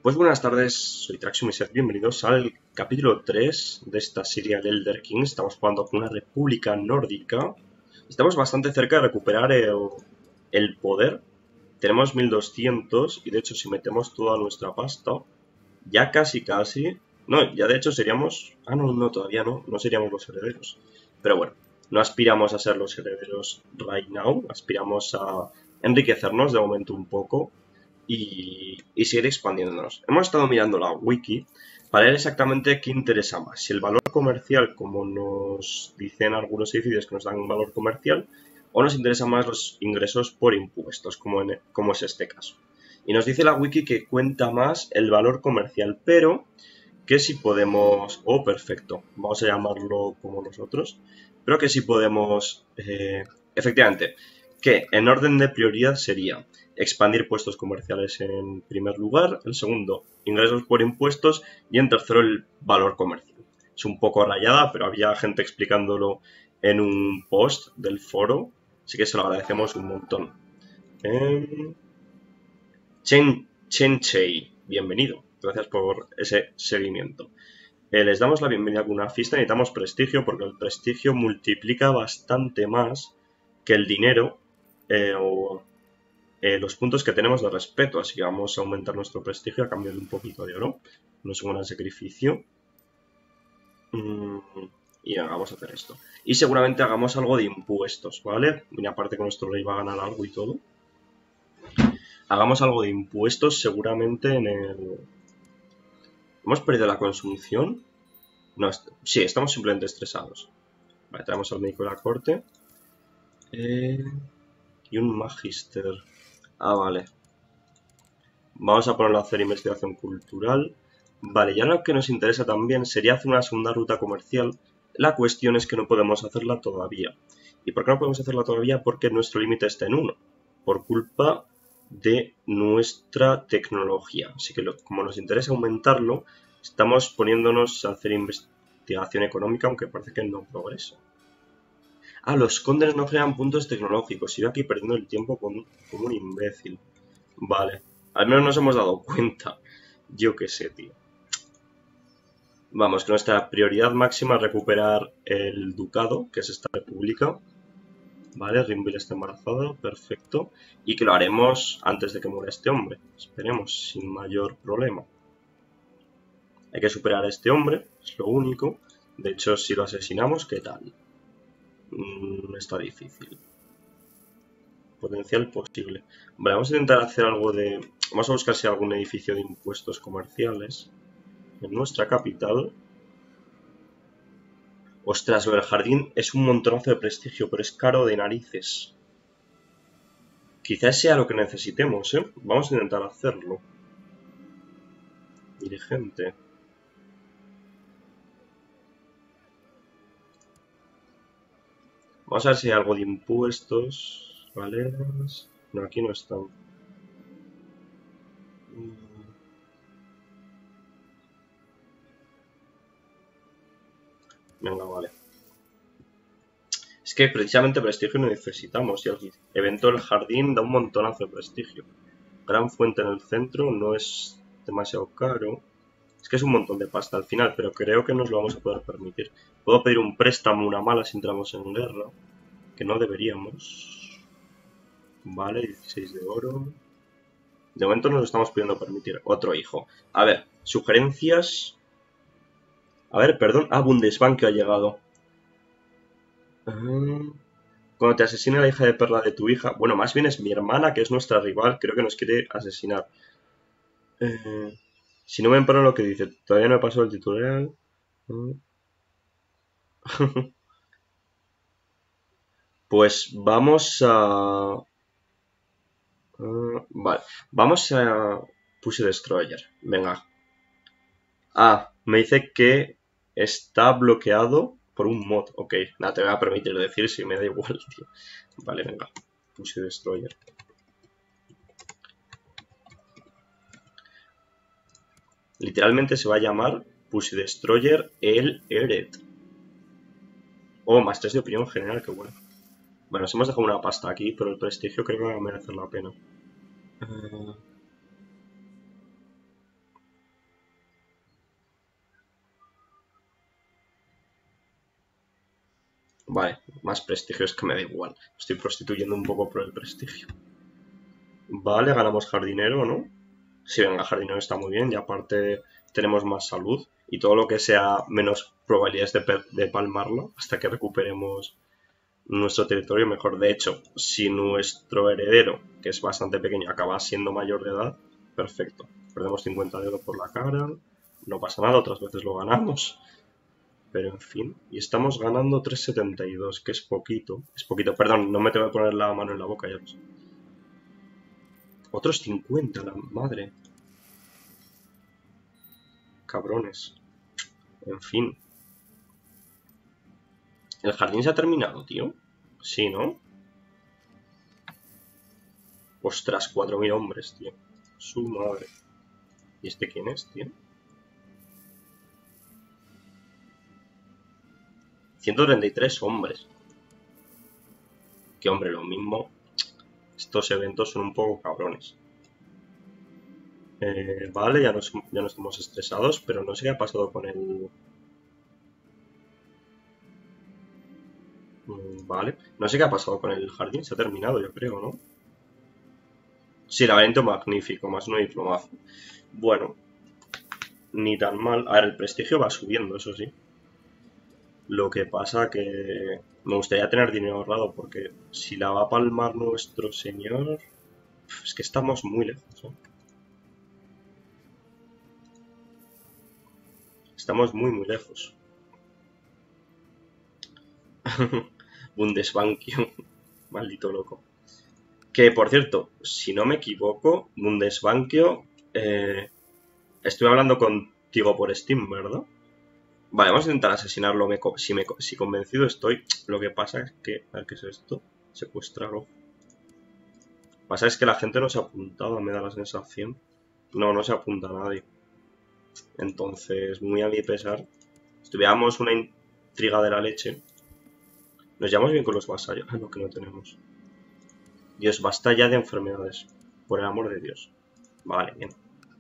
Pues buenas tardes, soy Traxium y sed bienvenidos al capítulo 3 de esta serie de Elder Kings. Estamos jugando con una república nórdica. Estamos bastante cerca de recuperar el poder. Tenemos 1200 y de hecho si metemos toda nuestra pasta, ya casi. No, ya de hecho seríamos... Ah, no, todavía no seríamos los herederos. Pero bueno, no aspiramos a ser los herederos right now, aspiramos a enriquecernos de momento un poco. Y seguir expandiéndonos. Hemos estado mirando la wiki para ver exactamente qué interesa más. Si el valor comercial, como nos dicen algunos edificios que nos dan un valor comercial, o nos interesan más los ingresos por impuestos, como es este caso. Y nos dice la wiki que cuenta más el valor comercial, pero que si podemos... Oh, perfecto, vamos a llamarlo como nosotros. Pero que si podemos... efectivamente, que en orden de prioridad sería expandir puestos comerciales en primer lugar, el segundo, ingresos por impuestos y en tercero, el valor comercial. Es un poco rayada, pero había gente explicándolo en un post del foro, así que se lo agradecemos un montón. Chen Chei, bienvenido, gracias por ese seguimiento. Les damos la bienvenida con una fiesta. Necesitamos prestigio porque el prestigio multiplica bastante más que el dinero o los puntos que tenemos de respeto, así que vamos a aumentar nuestro prestigio a cambio de un poquito de oro. No es un gran sacrificio. Y vamos a hacer esto. Y seguramente hagamos algo de impuestos, ¿vale? Y aparte que nuestro rey va a ganar algo y todo. Hagamos algo de impuestos seguramente en el... ¿Hemos perdido la consumción? No, sí, estamos simplemente estresados. Vale, traemos al médico de la corte. Y un magister. Ah, vale. Vamos a ponerlo a hacer investigación cultural. Vale, ya lo que nos interesa también sería hacer una segunda ruta comercial. La cuestión es que no podemos hacerla todavía. ¿Y por qué no podemos hacerla todavía? Porque nuestro límite está en 1. Por culpa de nuestra tecnología. Así que como nos interesa aumentarlo, estamos poniéndonos a hacer investigación económica, aunque parece que no progresa. Ah, los condes no generan puntos tecnológicos. Sigo aquí perdiendo el tiempo como un imbécil. Vale. Al menos nos hemos dado cuenta. Yo qué sé, tío. Vamos, que nuestra prioridad máxima es recuperar el ducado, que es esta república. Vale, Rimbil está embarazada, perfecto. Y que lo haremos antes de que muera este hombre. Esperemos, sin mayor problema. Hay que superar a este hombre, es lo único. De hecho, si lo asesinamos, ¿qué tal? Está difícil. Potencial posible. Vale, vamos a intentar hacer algo de... Vamos a buscar si hay algún edificio de impuestos comerciales en nuestra capital. Ostras, lo del jardín es un montonazo de prestigio, pero es caro de narices. Quizás sea lo que necesitemos, ¿eh? Vamos a intentar hacerlo. Dirigente. Vamos a ver si hay algo de impuestos. ¿Vale? No, aquí no están. Venga, vale. Es que precisamente prestigio no necesitamos. Y el evento del jardín da un montonazo de prestigio. Gran fuente en el centro, no es demasiado caro. Es que es un montón de pasta al final, pero creo que nos lo vamos a poder permitir. Puedo pedir un préstamo, una mala, si entramos en guerra. Que no deberíamos. Vale, 16 de oro. De momento nos lo estamos pudiendo permitir. Otro hijo. A ver, sugerencias. A ver, perdón. Ah, Bundesbank que ha llegado. Cuando te asesina la hija de Perla de tu hija. Bueno, más bien es mi hermana, que es nuestra rival. Creo que nos quiere asesinar. Si no me emparo lo que dice. Todavía no he pasado el tutorial. Pues vamos a... vale. Vamos a... Pussy Destroyer. Venga. Ah, me dice que está bloqueado por un mod. Ok, nada, te voy a permitir decir si me da igual, tío. Vale, venga. Pussy Destroyer. Literalmente se va a llamar Pussy Destroyer el Eret. Oh, más 3 de opinión general, qué bueno. Bueno, nos hemos dejado una pasta aquí, pero el prestigio creo que va a merecer la pena. Vale, más prestigio, es que me da igual. Estoy prostituyendo un poco por el prestigio. Vale, ganamos jardinero, ¿no? Sí, venga, jardinero está muy bien y aparte tenemos más salud y todo lo que sea menos probabilidades de palmarlo hasta que recuperemos nuestro territorio mejor. De hecho, si nuestro heredero, que es bastante pequeño, acaba siendo mayor de edad, perfecto. Perdemos 50 de oro por la cara, no pasa nada, otras veces lo ganamos. Pero en fin, y estamos ganando 3,72, que es poquito. Es poquito, perdón, no me tengo que poner la mano en la boca, ya lo sé. Otros 50, la madre. Cabrones. En fin. ¿El jardín se ha terminado, tío? Sí, ¿no? Ostras, 4.000 hombres, tío. Su madre. ¿Y este quién es, tío? 133 hombres. Que hombre, lo mismo. Estos eventos son un poco cabrones. Vale, ya no estamos estresados, pero no sé qué ha pasado con el... Vale, no sé qué ha pasado con el jardín, se ha terminado, yo creo, ¿no? Sí, laberinto magnífico, más no diplomazo. Bueno, ni tan mal. A ver, el prestigio va subiendo, eso sí. Lo que pasa que me gustaría tener dinero ahorrado porque si la va a palmar nuestro señor... Es que estamos muy lejos, ¿eh? Estamos muy, muy lejos. Bundesbanquio. Maldito loco. Que, por cierto, si no me equivoco, Bundesbanquio... estoy hablando contigo por Steam, ¿verdad? Vale, vamos a intentar asesinarlo. Si convencido estoy. Lo que pasa es que... A ver, ¿qué es esto? Secuestrarlo. Lo que pasa es que la gente no se ha apuntado, me da la sensación. No, no se apunta a nadie. Entonces, muy a mi pesar, si tuviéramos una intriga de la leche, nos llevamos bien con los vasallos. Ah, lo que no tenemos. Dios, basta ya de enfermedades. Por el amor de Dios. Vale, bien.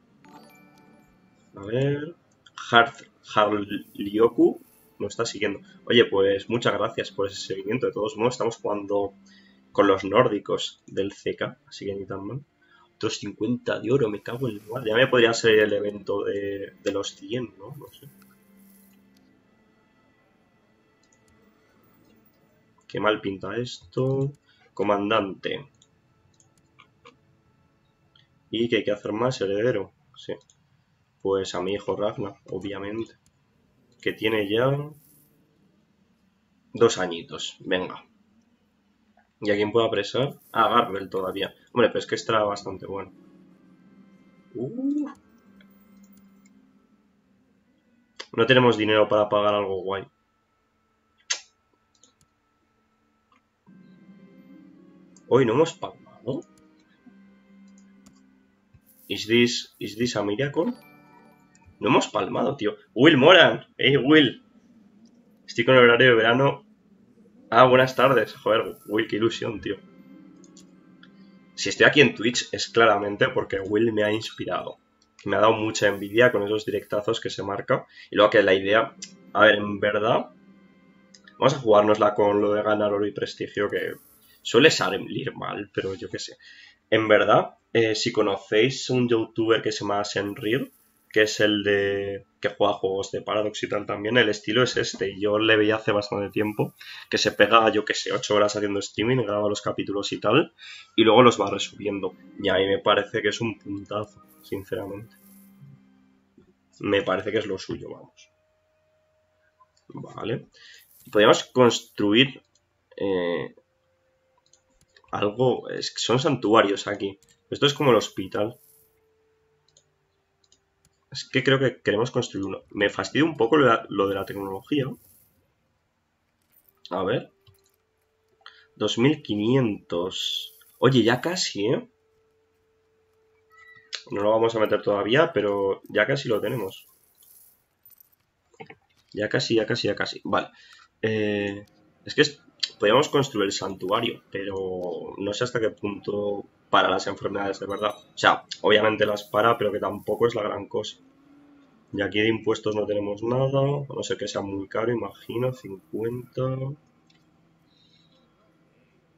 A ver... Harlioku nos está siguiendo. Oye, pues muchas gracias por ese seguimiento. De todos modos, estamos jugando con los nórdicos del CK, así que ni tan mal. Otros 50 de oro, me cago en el mal. Ya me podría ser el evento de los 100, ¿no? No sé. Qué mal pinta esto. Comandante. ¿Y qué hay que hacer más? Heredero. Sí. Pues a mi hijo Ragnar, obviamente. Que tiene ya 2 añitos. Venga. ¿Y a quién puedo apresar? A Garrel todavía. Hombre, pero es que estará bastante bueno. No tenemos dinero para pagar algo guay. Hoy no hemos pagado. ¿Is this a miracle? No hemos palmado, tío. Will Moran. Hey, Will. Estoy con el horario de verano. Ah, buenas tardes. Joder, Will, qué ilusión, tío. Si estoy aquí en Twitch es claramente porque Will me ha inspirado. Me ha dado mucha envidia con esos directazos que se marca. Y luego que la idea... A ver, en verdad... Vamos a jugárnosla con lo de ganar oro y prestigio, que suele salir mal, pero yo qué sé. En verdad, si conocéis un youtuber que se llama Senrir, que es el de que juega juegos de Paradox y tal también, el estilo es este. Yo le veía hace bastante tiempo, que se pega, yo qué sé, 8 horas haciendo streaming, graba los capítulos y tal, y luego los va resubiendo. Y a mí me parece que es un puntazo, sinceramente. Me parece que es lo suyo, vamos. Vale. Podríamos construir algo... son santuarios aquí. Esto es como el hospital. Es que creo que queremos construir uno. Me fastidia un poco lo de la tecnología. A ver. 2500. Oye, ya casi, ¿eh? No lo vamos a meter todavía, pero ya casi lo tenemos. Ya casi, ya casi, ya casi. Vale. Es que podríamos construir el santuario, pero no sé hasta qué punto para las enfermedades de verdad. O sea, obviamente las para, pero que tampoco es la gran cosa. Y aquí de impuestos no tenemos nada, a no ser que sea muy caro, imagino, 50.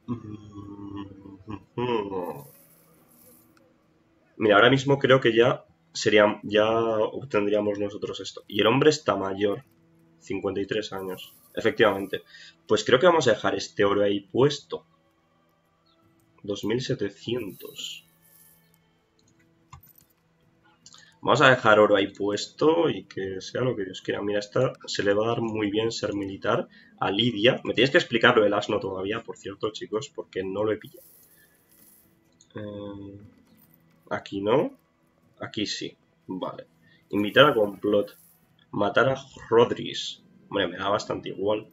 Mira, ahora mismo creo que ya obtendríamos nosotros esto. Y el hombre está mayor, 53 años. Efectivamente. Pues creo que vamos a dejar este oro ahí puesto. 2700. Vamos a dejar oro ahí puesto y que sea lo que Dios quiera. Mira, esta se le va a dar muy bien ser militar a Lidia. Me tienes que explicar lo del asno todavía, por cierto, chicos, porque no lo he pillado. Aquí no. Aquí sí. Vale. Invitar a complot. Matar a Rodríguez. Hombre, me da bastante igual.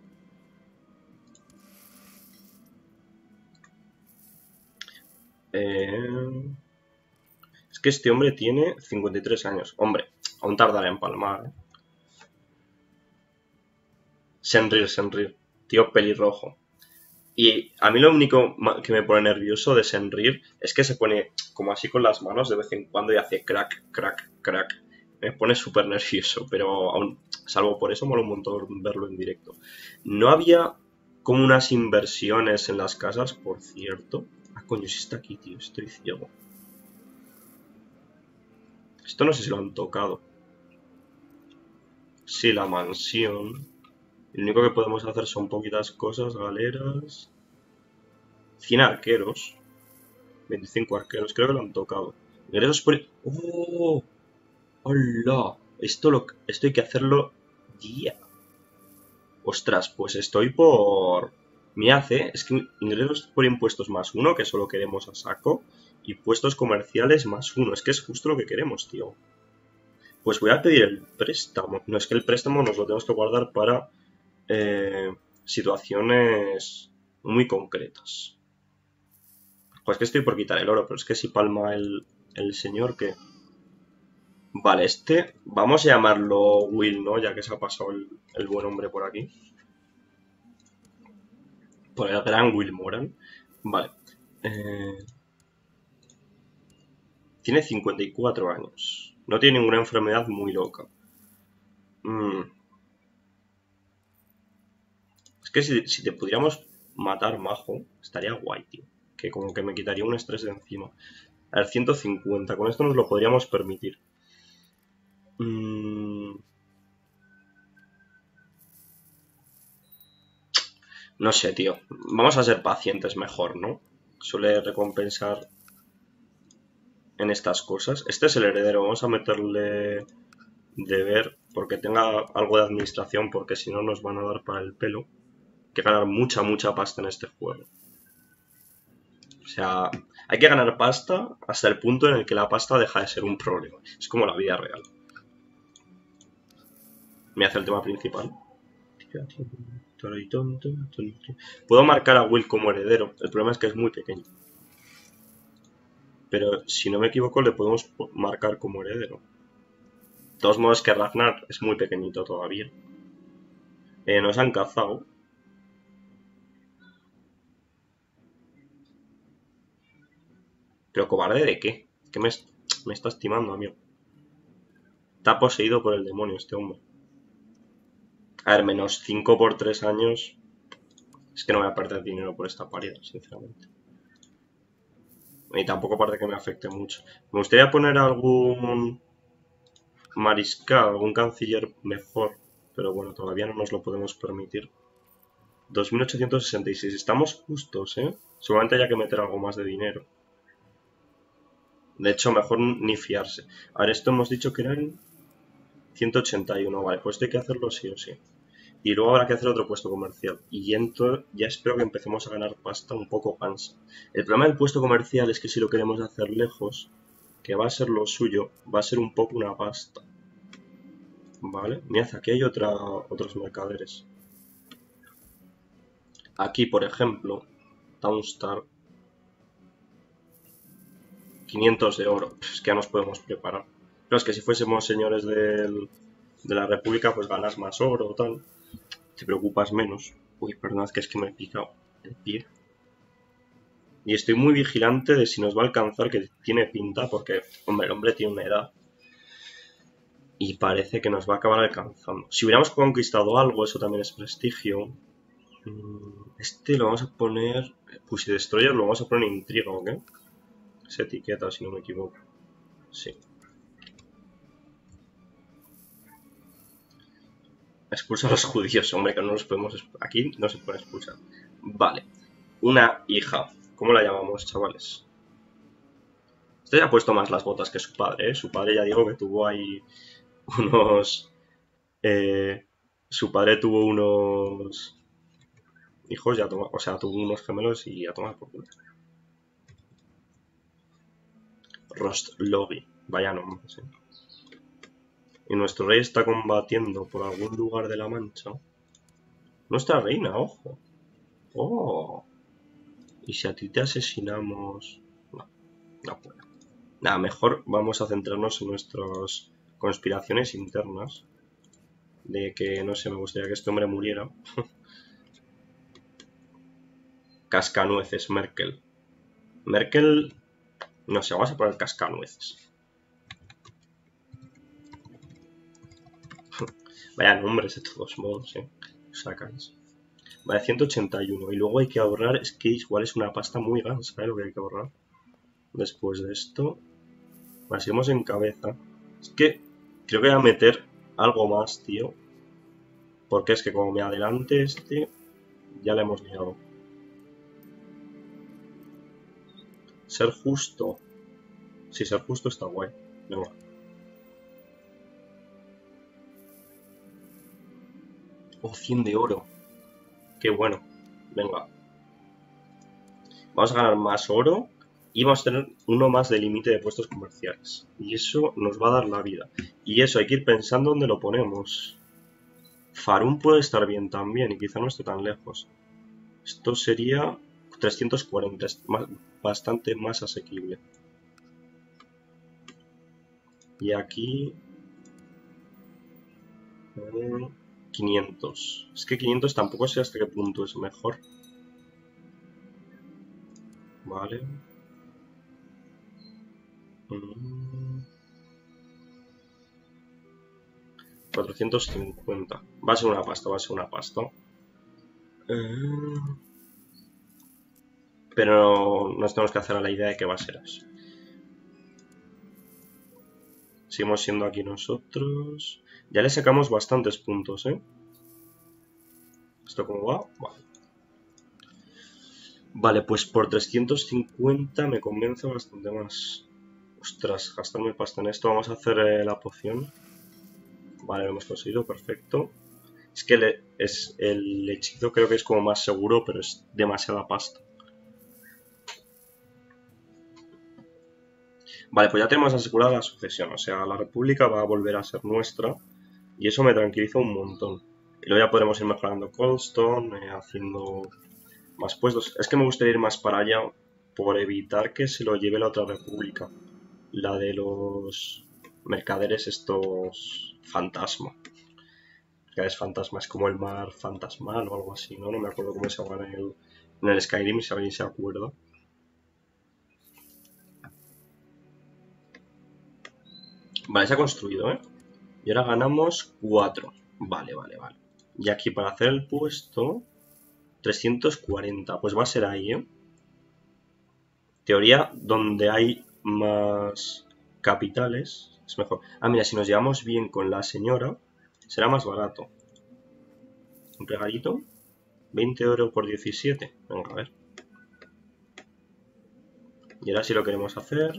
Es que este hombre tiene 53 años. Hombre, aún tardará en palmar, ¿eh? Senrir. Tío pelirrojo. Y a mí lo único que me pone nervioso de Senrir es que se pone como así con las manos de vez en cuando y hace crack, crack, crack. Me pone súper nervioso, pero aún, salvo por eso mola un montón verlo en directo. No había como unas inversiones en las casas, por cierto. Ah, coño, si está aquí, tío, estoy ciego. Esto no sé si lo han tocado. Sí, la mansión. Lo único que podemos hacer son poquitas cosas, galeras. 100 arqueros. 25 arqueros, creo que lo han tocado. Guerreros por... ¡Oh! ¡Hola! Esto hay que hacerlo ya. Ostras, pues estoy por... Mirad, es que ingresos por impuestos +1, que solo queremos a saco, y puestos comerciales +1. Es que es justo lo que queremos, tío. Pues voy a pedir el préstamo. No, es que el préstamo nos lo tenemos que guardar para situaciones muy concretas. Pues que estoy por quitar el oro, pero es que si palma el señor que... Vale, vamos a llamarlo Will, ¿no? Ya que se ha pasado el buen hombre por aquí. Por el gran Will Moran. Vale. Tiene 54 años. No tiene ninguna enfermedad muy loca. Es que si te pudiéramos matar, majo, estaría guay, tío. Que como que me quitaría un estrés de encima. A ver, 150. Con esto nos lo podríamos permitir. No sé, tío. Vamos a ser pacientes mejor, ¿no? Suele recompensar en estas cosas. Este es el heredero. Vamos a meterle deber porque tenga algo de administración, porque si no nos van a dar para el pelo. Hay que ganar mucha pasta en este juego. O sea, hay que ganar pasta hasta el punto en el que la pasta deja de ser un problema. Es como la vida real. Me hace el tema principal. Puedo marcar a Will como heredero. El problema es que es muy pequeño. Pero si no me equivoco le podemos marcar como heredero. De todos modos que Ragnar es muy pequeñito todavía. Nos han cazado. ¿Pero cobarde de qué? ¿Qué me está estimando, amigo? Está poseído por el demonio este hombre. A ver, menos 5 por 3 años. Es que no voy a perder dinero por esta paridad, sinceramente. Y tampoco parece que me afecte mucho. Me gustaría poner algún mariscal, algún canciller mejor. Pero bueno, todavía no nos lo podemos permitir. 2866. Estamos justos, ¿eh? Seguramente haya que meter algo más de dinero. De hecho, mejor ni fiarse. A ver, esto hemos dicho que eran 181. Vale, pues esto hay que hacerlo sí o sí. Y luego habrá que hacer otro puesto comercial. Y ya espero que empecemos a ganar pasta un poco pansa. El problema del puesto comercial es que si lo queremos hacer lejos, que va a ser lo suyo, va a ser un poco una pasta. Vale, mirad, aquí hay otros mercaderes. Aquí, por ejemplo, Townstar. 500 de oro. Es que ya nos podemos preparar. Pero es que si fuésemos señores de la República, pues ganas más oro o tal. Te preocupas menos. Uy, perdonad que es que me he picado el pie. Y estoy muy vigilante de si nos va a alcanzar, que tiene pinta, porque, hombre, el hombre tiene una edad. Y parece que nos va a acabar alcanzando. Si hubiéramos conquistado algo, eso también es prestigio. Este lo vamos a poner... Pussy Destroyer lo vamos a poner en intriga, ¿o qué? Se etiqueta, si no me equivoco. Sí. Expulsa a los judíos, hombre, que no los podemos... Aquí no se puede expulsar. Vale. Una hija. ¿Cómo la llamamos, chavales? Este ya ha puesto más las botas que su padre, ¿eh? Su padre ya digo que tuvo ahí unos... su padre tuvo unos hijos, ya toma, o sea, tuvo unos gemelos y a tomar por culo. Rostlogi, vaya nombre, ¿sí? Y nuestro rey está combatiendo por algún lugar de la Mancha. Nuestra reina, ojo. Oh. ¿Y si a ti te asesinamos? No, no puedo. Nada, mejor vamos a centrarnos en nuestras conspiraciones internas. De que, no sé, me gustaría que este hombre muriera. Cascanueces, Merkel. Merkel... No sé, vamos a poner cascanueces. Vaya nombres de todos modos, Sacáis. Vale, 181. Y luego hay que ahorrar, es que igual es una pasta muy gansa, ¿sabes lo que hay que ahorrar? Después de esto... Vale, seguimos en cabeza. Es que creo que voy a meter algo más, tío. Porque es que como me adelante este, ya le hemos liado. Ser justo. Sí, ser justo está guay. Venga. Oh, 100 de oro. Qué bueno. Venga. Vamos a ganar más oro y vamos a tener uno más de límite de puestos comerciales. Y eso nos va a dar la vida. Y eso hay que ir pensando dónde lo ponemos. Farun puede estar bien también y quizá no esté tan lejos. Esto sería 340, es bastante más asequible. Y aquí... 500. Es que 500 tampoco sé hasta qué punto es mejor. Vale. 450. Va a ser una pasta, va a ser una pasta. Pero nos tenemos que hacer a la idea de que va a ser eso. Seguimos siendo aquí nosotros. Ya le sacamos bastantes puntos, ¿eh? ¿Esto cómo va? Vale. Vale, pues por 350 me convence bastante más. Ostras, gastarme pasta en esto. Vamos a hacer la poción. Vale, lo hemos conseguido, perfecto. Es que el hechizo creo que es como más seguro, pero es demasiada pasta. Vale, pues ya tenemos asegurada la sucesión. O sea, la república va a volver a ser nuestra. Y eso me tranquiliza un montón. Y luego ya podremos ir mejorando Coldstone, haciendo más puestos. Es que me gustaría ir más para allá por evitar que se lo lleve la otra república. La de los mercaderes estos fantasma. Mercaderes fantasma es como el mar fantasmal o algo así, ¿no? No me acuerdo cómo se llama en el Skyrim, si alguien se acuerda. Vale, se ha construido, ¿eh? Y ahora ganamos 4. Vale, vale, vale. Y aquí para hacer el puesto... 340. Pues va a ser ahí, ¿eh? Teoría, donde hay más capitales es mejor. Ah, mira, si nos llevamos bien con la señora, será más barato. Un regalito. 20 oro por 17. Venga, a ver. Y ahora sí lo queremos hacer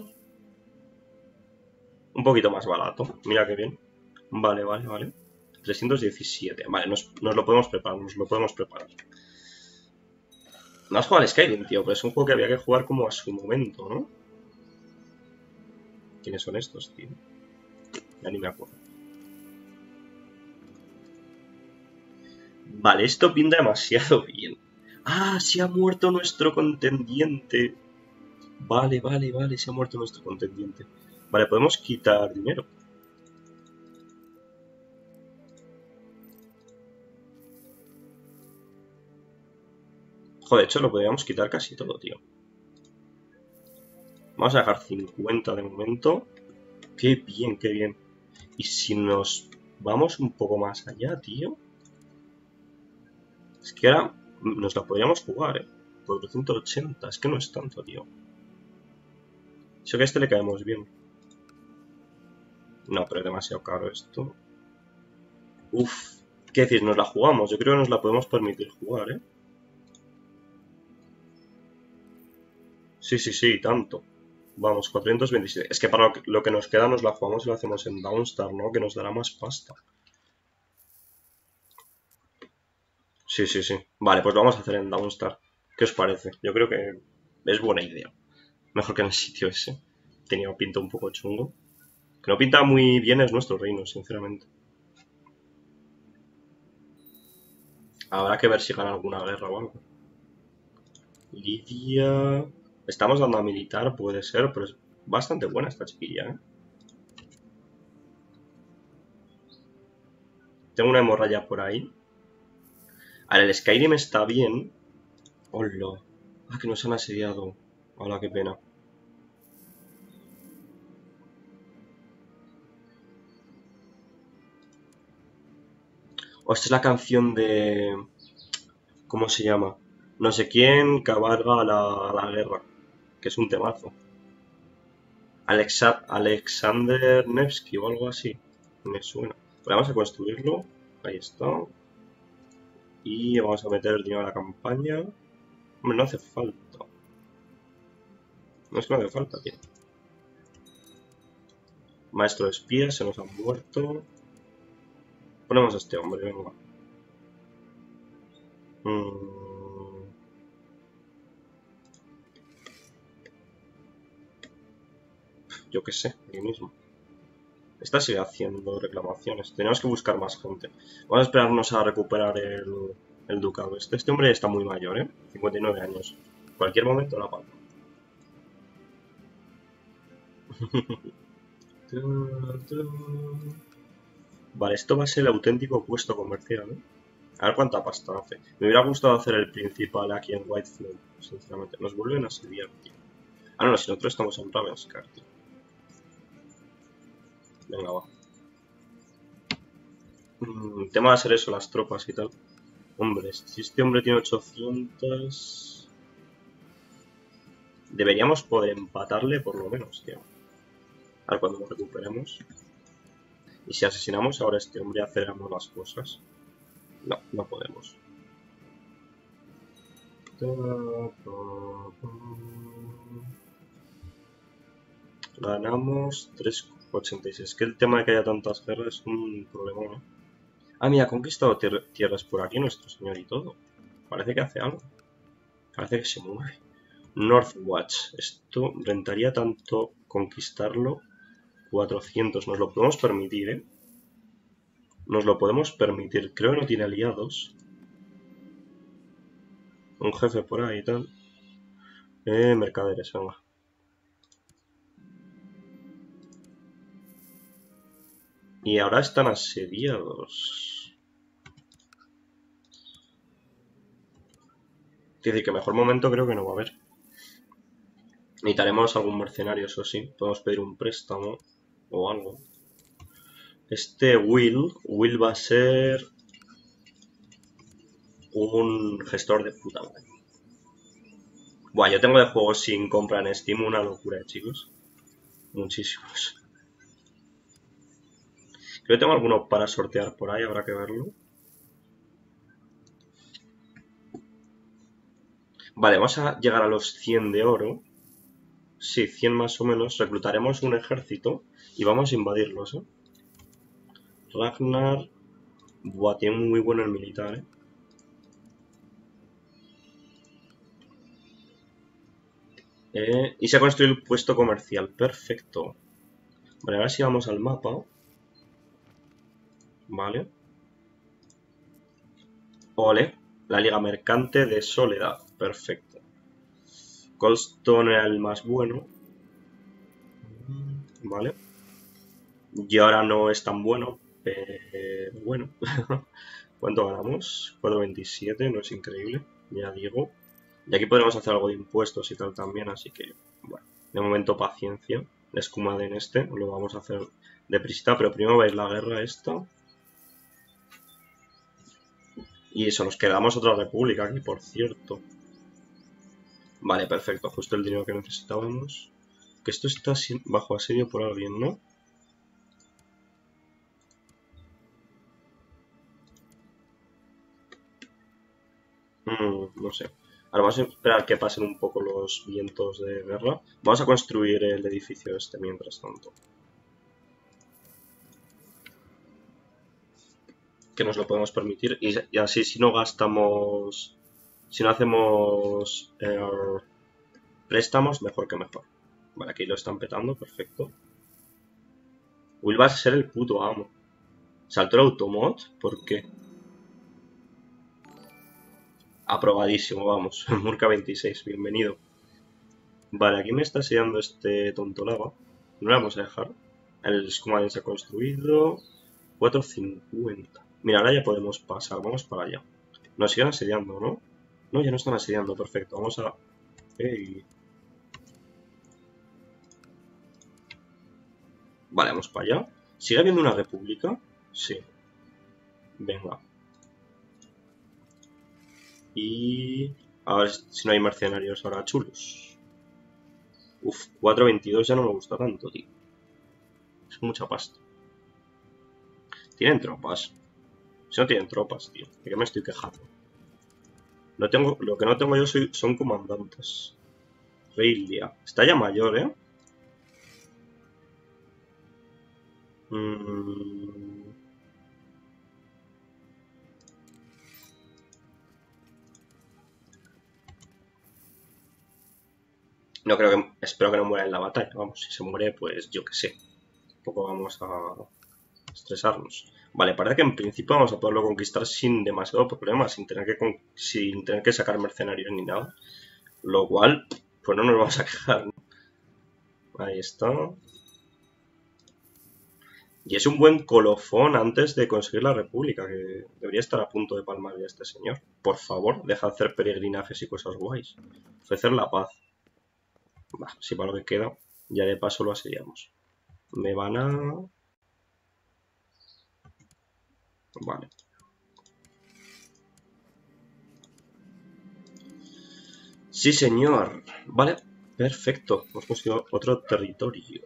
un poquito más barato. Mira qué bien. Vale, vale, vale. 317. Vale, nos lo podemos preparar, nos lo podemos preparar. No has jugado al Skyrim, tío, pero es un juego que había que jugar como a su momento, ¿no? ¿Quiénes son estos, tío? Ya ni me acuerdo. Vale, esto pinta demasiado bien. ¡Ah! Se ha muerto nuestro contendiente. Vale, vale, vale, se ha muerto nuestro contendiente. Vale, podemos quitar dinero. Joder, de hecho lo podríamos quitar casi todo, tío. Vamos a dejar 50 de momento. Qué bien, qué bien. Y si nos vamos un poco más allá, tío. Es que ahora Nos la podríamos jugar, ¿eh? Por 480. Es que no es tanto, tío. Sé que a este le caemos bien. No, pero es demasiado caro esto. Uf. ¿Qué decís? ¿Nos la jugamos? Yo creo que nos la podemos permitir jugar, ¿eh? Sí, sí, sí, tanto. Vamos, 427. Es que para lo que nos queda nos la jugamos y lo hacemos en Dawnstar, ¿no? Que nos dará más pasta. Sí, sí, sí. Vale, pues lo vamos a hacer en Dawnstar. ¿Qué os parece? Yo creo que es buena idea. Mejor que en el sitio ese. Tenía pinta un poco chungo. Que no pinta muy bien es nuestro reino, sinceramente. Habrá que ver si gana alguna guerra o algo. Lidia... Estamos dando a militar, puede ser, pero es bastante buena esta chiquilla, ¿eh? Tengo una hemorragia por ahí. Ahora, el Skyrim está bien. Hola. Ah, que nos han asediado. Hola, qué pena. O esta es la canción de... ¿Cómo se llama? No sé quién cabalga a la guerra. Que es un temazo. Alexander Nevsky o algo así. Me suena. Vamos a construirlo. Ahí está. Y vamos a meter el dinero a la campaña. Hombre, no hace falta. No es que no hace falta, tío. Maestro de espías, se nos han muerto. Ponemos a este hombre, venga. Yo qué sé, aquí mismo. Esta sigue haciendo reclamaciones. Tenemos que buscar más gente. Vamos a esperarnos a recuperar el ducado. Este hombre está muy mayor, ¿eh? 59 años. En cualquier momento la palma. Vale, esto va a ser el auténtico puesto comercial, ¿eh? A ver cuánta pasta hace. Me hubiera gustado hacer el principal aquí en Whiteflow, sinceramente. Nos vuelven a asediar, tío. Ah, no, si nosotros estamos en Ravenscar, tío. Venga, va. Tema va a ser eso, las tropas y tal. Hombre, si este hombre tiene 800... Deberíamos poder empatarle por lo menos, tío. A ver cuando lo recuperemos. Y si asesinamos ahora a este hombre, aceleramos las cosas. No, no podemos. Ganamos 3,86. Que el tema de que haya tantas guerras es un problema, ¿no? Ah, mira, ha conquistado tierras por aquí nuestro señor y todo. Parece que hace algo. Parece que se mueve. Northwatch. Esto rentaría tanto conquistarlo. 400. Nos lo podemos permitir, ¿eh? Nos lo podemos permitir. Creo que no tiene aliados. Un jefe por ahí y tal. Mercaderes, venga. Y ahora están asediados. Es decir, que mejor momento creo que no va a haber. Necesitaremos algún mercenario, eso sí. Podemos pedir un préstamo o algo. Este Will va a ser un gestor de puta madre. Buah, yo tengo de juegos sin compra en Steam una locura, chicos. Muchísimos. Creo que tengo alguno para sortear por ahí, habrá que verlo. Vale, vamos a llegar a los 100 de oro. Sí, 100 más o menos. Reclutaremos un ejército y vamos a invadirlos, ¿eh? Ragnar... Buah, tiene muy bueno el militar, ¿eh? Y se ha construido el puesto comercial. Perfecto. Vale, ahora sí vamos al mapa. Vale. Ole. La Liga Mercante de Soledad. Perfecto. Goldstone era el más bueno. Vale. Y ahora no es tan bueno. Pero bueno. ¿Cuánto ganamos? 4,27. No es increíble. Ya digo. Y aquí podremos hacer algo de impuestos y tal también. Así que, bueno. De momento paciencia. La escuma de en este. Lo vamos a hacer deprisa. Pero primero va a ir la guerra esta. Y eso, nos quedamos otra república aquí, por cierto. Vale, perfecto, justo el dinero que necesitábamos. Que esto está bajo asedio por alguien, ¿no? No sé. Ahora vamos a esperar que pasen un poco los vientos de guerra. Vamos a construir el edificio este mientras tanto. Que nos lo podemos permitir. Y así si no gastamos... Si no hacemos préstamos, mejor que mejor. Vale, aquí lo están petando, perfecto. Will va a ser el puto amo. ¿Saltó el automod? ¿Por qué? Aprobadísimo, vamos. Murka 26, bienvenido. Vale, aquí me está sellando este tonto lava. No le vamos a dejar. El Skumaden se ha construido. 450. Mira, ahora ya podemos pasar. Vamos para allá. Nos siguen asediando, ¿no? No, ya no están asediando. Perfecto. Vamos a... Hey. Vale, vamos para allá. ¿Sigue habiendo una república? Sí. Venga. Y... A ver si no hay mercenarios ahora chulos. Uf, 422 ya no me gusta tanto, tío. Es mucha pasta. Tienen tropas. Si no tienen tropas, tío. ¿De qué me estoy quejando? No tengo, lo que no tengo yo son comandantes. Reilia. Está ya mayor, ¿eh? No creo que... Espero que no muera en la batalla. Vamos, si se muere, pues yo qué sé. Tampoco vamos a estresarnos. Vale, parece que en principio vamos a poderlo conquistar sin demasiado problema, sin tener que sacar mercenarios ni nada. Lo cual, pues no nos vamos a quejar, ¿no? Ahí está. Y es un buen colofón antes de conseguir la república, que debería estar a punto de palmar ya este señor. Por favor, deja de hacer peregrinajes y cosas guays. Ofrecer la paz. Bah, si para lo que queda, ya de paso lo asediamos. Me van a... Vale. Sí, señor. Vale, perfecto. Hemos conseguido otro territorio.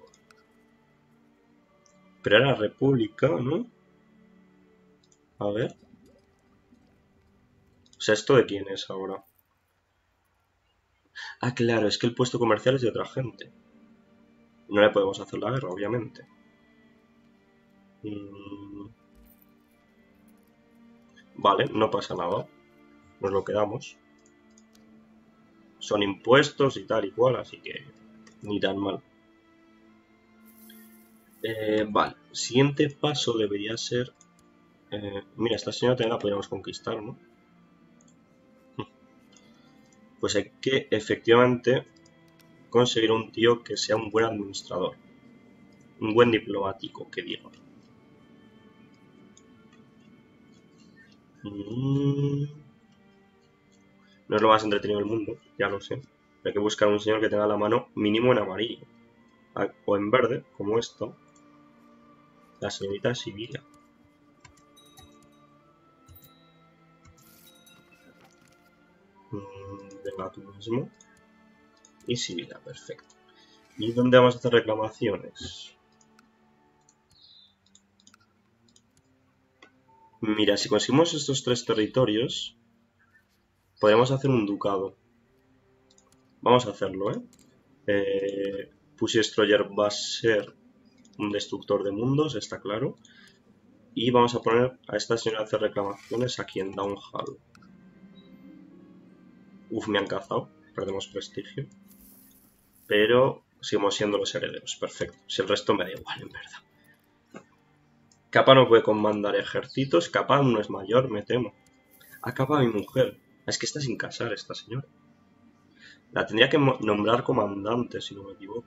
Pero era república, ¿no? A ver. O sea, ¿esto de quién es ahora? Ah, claro, es que el puesto comercial es de otra gente. No le podemos hacer la guerra, obviamente. Vale, no pasa nada. Nos lo quedamos. Son impuestos y tal y cual, así que ni tan mal. Vale, siguiente paso debería ser... mira, esta señora también la podríamos conquistar, ¿no? Pues hay que efectivamente conseguir un tío que sea un buen administrador. Un buen diplomático, que diga. No es lo más entretenido del mundo, ya lo sé. Hay que buscar un señor que tenga la mano mínimo en amarillo. O en verde, como esto. La señorita Sibila. Venga, tú mismo. Y Sibila, perfecto. ¿Y dónde vamos a hacer reclamaciones? Mira, si conseguimos estos 3 territorios, podemos hacer un ducado. Vamos a hacerlo, ¿eh? Pussy Destroyer va a ser un destructor de mundos, está claro. Y vamos a poner a esta señora a hacer reclamaciones aquí en Downhall. Uf, me han cazado. Perdemos prestigio. Pero seguimos siendo los herederos. Perfecto. Si el resto me da igual, en verdad. Capa no puede comandar ejércitos. Capa aún no es mayor, me temo. Acaba mi mujer. Es que está sin casar esta señora. La tendría que nombrar comandante, si no me equivoco.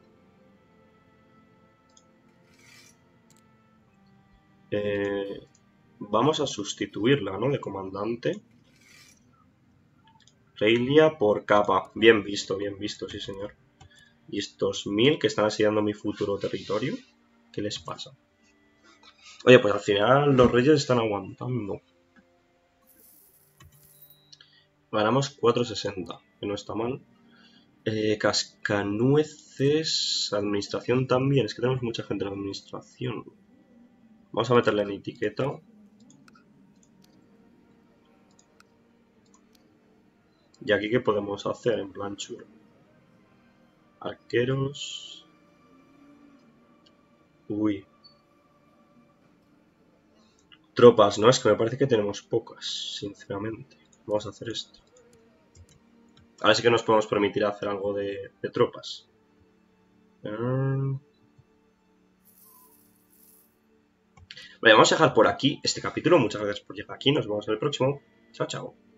Vamos a sustituirla, ¿no? De comandante. Reilia por Capa. Bien visto, sí señor. Y estos 1000 que están asediando mi futuro territorio, ¿qué les pasa? Oye, pues al final los reyes están aguantando. Ganamos 460, que no está mal. Cascanueces, administración también. Es que tenemos mucha gente en la administración. Vamos a meterle en etiqueta. ¿Y aquí qué podemos hacer en plan chulo? Arqueros. Uy. Tropas, ¿no? Es que me parece que tenemos pocas, sinceramente. Vamos a hacer esto. Ahora sí que nos podemos permitir hacer algo de tropas. Vale, vamos a dejar por aquí este capítulo. Muchas gracias por llegar aquí. Nos vemos en el próximo. Chao, chao.